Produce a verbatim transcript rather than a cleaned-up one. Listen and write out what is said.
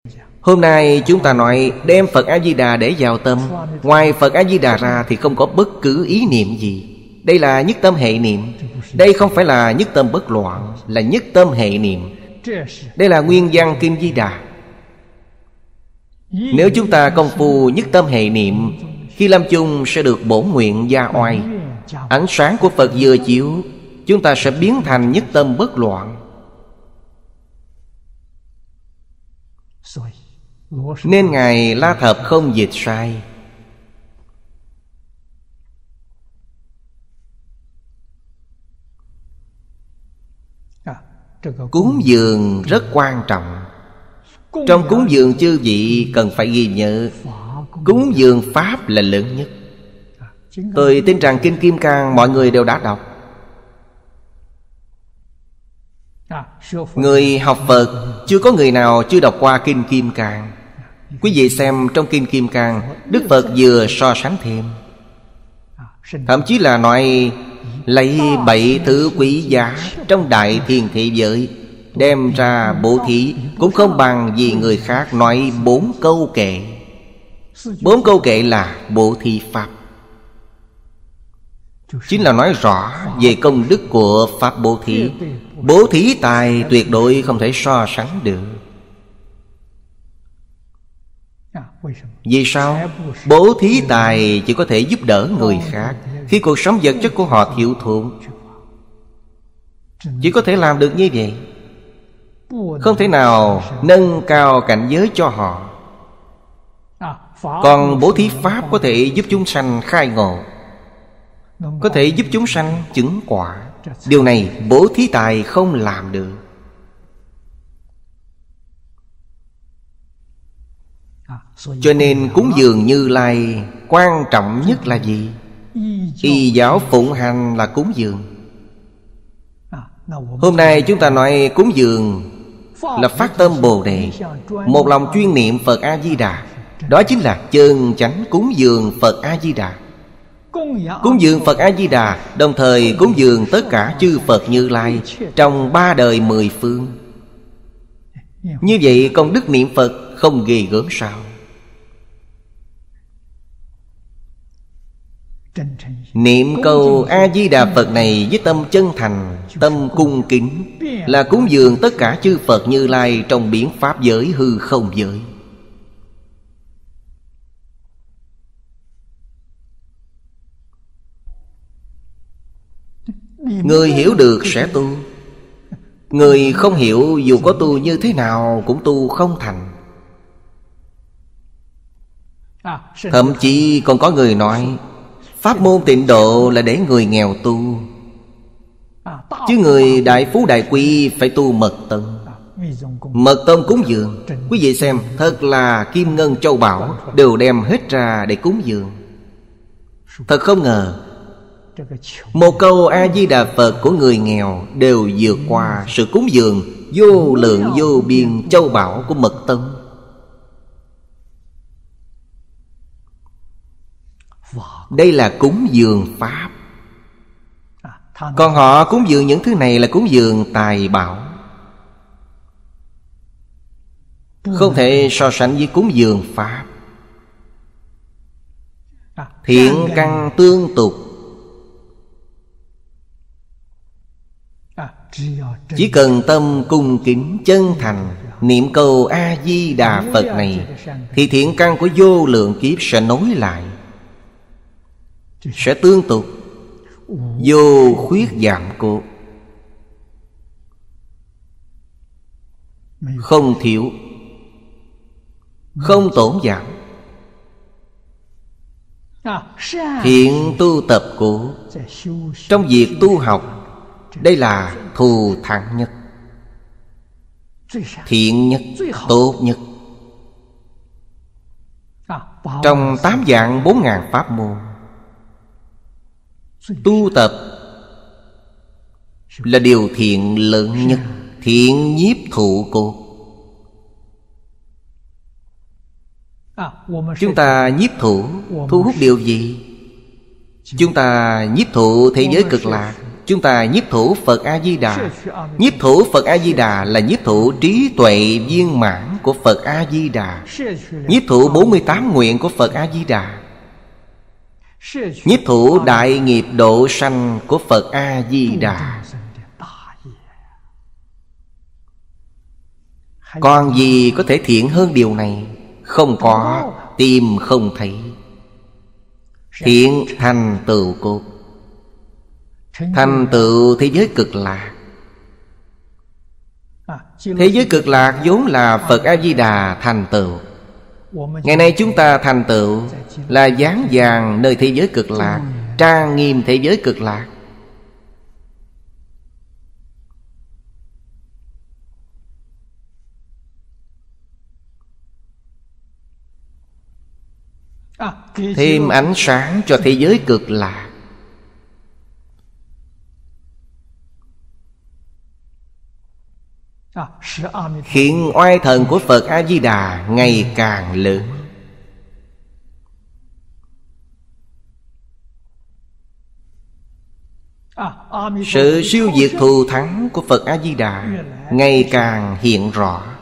Hôm nay chúng ta nói đem Phật A-di-đà để vào tâm. Ngoài Phật A-di-đà ra thì không có bất cứ ý niệm gì. Đây là nhất tâm hệ niệm. Đây không phải là nhất tâm bất loạn, là nhất tâm hệ niệm. Đây là nguyên văn Kinh Di Đà. Nếu chúng ta công phu nhất tâm hệ niệm, khi lâm chung sẽ được bổn nguyện gia oai. Ánh sáng của Phật vừa chiếu, chúng ta sẽ biến thành nhất tâm bất loạn. Nên Ngài La Thập không dịch sai. Cúng dường rất quan trọng. Trong cúng dường chư vị cần phải ghi nhớ, cúng dường Pháp là lớn nhất. Tôi tin rằng Kinh Kim Cang mọi người đều đã đọc. Người học Phật chưa có người nào chưa đọc qua Kinh Kim Cang. Quý vị xem trong Kinh Kim Cang, Đức Phật vừa so sánh thêm, thậm chí là nói lấy bảy thứ quý giá trong đại thiên thế giới đem ra bố thí, cũng không bằng gì người khác nói bốn câu kệ. Bốn câu kệ là bố thí Pháp, chính là nói rõ về công đức của Pháp bố thí. Bố thí tài tuyệt đối không thể so sánh được. Vì sao? Bố thí tài chỉ có thể giúp đỡ người khác khi cuộc sống vật chất của họ thiếu thốn. Chỉ có thể làm được như vậy, không thể nào nâng cao cảnh giới cho họ. Còn bố thí Pháp có thể giúp chúng sanh khai ngộ, có thể giúp chúng sanh chứng quả. Điều này bố thí tài không làm được. Cho nên cúng dường Như Lai quan trọng nhất là gì? Y giáo phụng hành là cúng dường. Hôm nay chúng ta nói cúng dường là phát tâm Bồ Đề, một lòng chuyên niệm Phật A-di-đà. Đó chính là chân chánh cúng dường Phật A-di-đà. Cúng dường Phật A-di-đà đồng thời cúng dường tất cả chư Phật Như Lai trong ba đời mười phương. Như vậy công đức niệm Phật không ghê gớm sao? Niệm câu A-di-đà Phật này với tâm chân thành, tâm cung kính, là cúng dường tất cả chư Phật Như Lai trong biển Pháp giới hư không giới. Người hiểu được sẽ tu, người không hiểu dù có tu như thế nào cũng tu không thành. Thậm chí còn có người nói pháp môn Tịnh Độ là để người nghèo tu, chứ người đại phú đại quý phải tu mật tông. Mật tông cúng dường, quý vị xem, thật là kim ngân châu bảo đều đem hết ra để cúng dường. Thật không ngờ một câu A-di-đà Phật của người nghèo đều vượt qua sự cúng dường vô lượng vô biên châu bảo của mật tông. Đây là cúng dường Pháp. Còn họ cúng dường những thứ này là cúng dường tài bảo, không thể so sánh với cúng dường Pháp. Thiện căn tương tục, chỉ cần tâm cung kính chân thành niệm câu A-di-đà Phật này, thì thiện căn của vô lượng kiếp sẽ nối lại, sẽ tương tục, vô khuyết giảm cố, không thiếu, không tổn giảm. Thiện tu tập cố, trong việc tu học, đây là thù thắng nhất, thiện nhất, tốt nhất. Trong tám vạn bốn ngàn pháp môn, tu tập là điều thiện lớn nhất, thiện nhiếp thụ cột. Chúng ta nhiếp thụ, thu hút điều gì? Chúng ta nhiếp thụ thế giới cực lạc, chúng ta nhiếp thụ Phật A-di-đà. Nhiếp thụ Phật A-di-đà là nhiếp thụ trí tuệ viên mãn, của Phật A-di-đà, nhiếp thụ bốn mươi tám nguyện của Phật A-di-đà, nhiếp thụ đại nghiệp độ sanh của Phật A-di-đà. Còn gì có thể thiện hơn điều này? Không có, tìm không thấy. Thiện thành tựu cốt, thành tựu thế giới cực lạc. Thế giới cực lạc vốn là Phật A-di-đà thành tựu. Ngày nay chúng ta thành tựu là dáng vàng nơi thế giới cực lạc, trang nghiêm thế giới cực lạc. Thêm ánh sáng cho thế giới cực lạc. Khiến oai thần của Phật A-di-đà ngày càng lớn. Sự siêu diệt thù thắng của Phật A-di-đà ngày càng hiện rõ.